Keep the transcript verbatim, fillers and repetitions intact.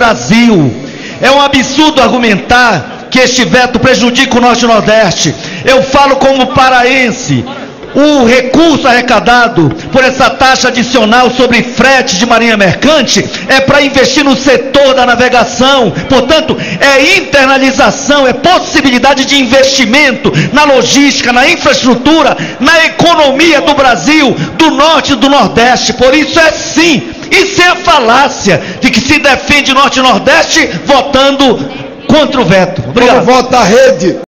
Brasil. É um absurdo argumentar que este veto prejudica o Norte e o Nordeste. Eu falo como paraense. O recurso arrecadado por essa taxa adicional sobre frete de marinha mercante é para investir no setor da navegação. Portanto, é internalização, é possibilidade de investimento na logística, na infraestrutura, na economia do Brasil, do Norte e do Nordeste. Por isso é sim, e sem a falácia de que se defende Norte e Nordeste votando contra o veto. Obrigado. Como vota a rede?